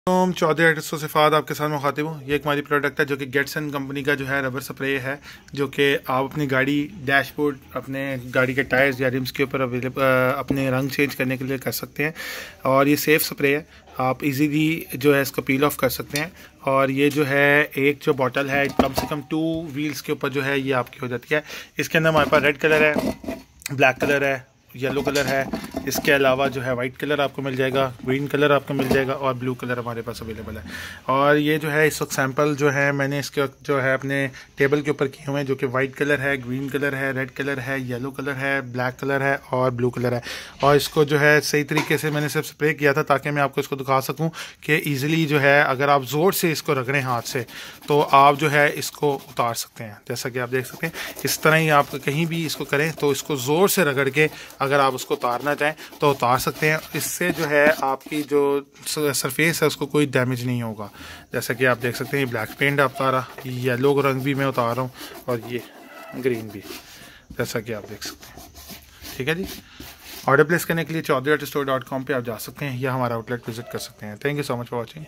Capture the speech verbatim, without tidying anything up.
ओम चौधरी आर्टिस्टों से फाद आपके साथ मुखातिब हूँ। ये एक हमारी प्रोडक्ट है जो कि गेटसन कंपनी का जो है रबर स्प्रे है, जो कि आप अपनी गाड़ी डैशबोर्ड, अपने गाड़ी के टायर्स या रिम्स के ऊपर अवेलेबल अपने रंग चेंज करने के लिए कर सकते हैं। और ये सेफ़ स्प्रे है, आप इजीली जो है इसको पील ऑफ कर सकते हैं। और ये जो है एक जो बॉटल है कम से कम टू व्हील्स के ऊपर जो है ये आपकी हो जाती है। इसके अंदर हमारे पास रेड कलर है, ब्लैक कलर है, येलो कलर है, इसके अलावा जो है वाइट कलर आपको मिल जाएगा, ग्रीन कलर आपको मिल जाएगा और ब्लू कलर हमारे पास अवेलेबल है। और ये जो है इस वक्त सैंपल जो है मैंने इसके वक्त जो है अपने टेबल के ऊपर किए हुए हैं, जो कि वाइट कलर है, ग्रीन कलर है, रेड कलर है, येलो कलर है, ब्लैक कलर है और ब्लू कलर है। और इसको जो है सही तरीके से मैंने सिर्फ स्प्रे किया था ताकि मैं आपको इसको दिखा सकूँ कि ईजिली जो है अगर आप ज़ोर से इसको रगड़ें हाथ से तो आप जो है इसको उतार सकते हैं। जैसा कि आप देख सकते हैं इस तरह ही आप कहीं भी इसको करें तो इसको ज़ोर से रगड़ के अगर आप उसको उतारना चाहें तो उतार सकते हैं। इससे जो है आपकी जो सरफेस है उसको कोई डैमेज नहीं होगा। जैसा कि आप देख सकते हैं ये ब्लैक पेंट आप उतारा, येलो रंग भी मैं उतार रहा हूँ और ये ग्रीन भी, जैसा कि आप देख सकते हैं। ठीक है जी। ऑर्डर प्लेस करने के लिए Chaudhary art store dot com पर आप जा सकते हैं या हमारा आउटलेट विजिट कर सकते हैं। Thank you so much for watching.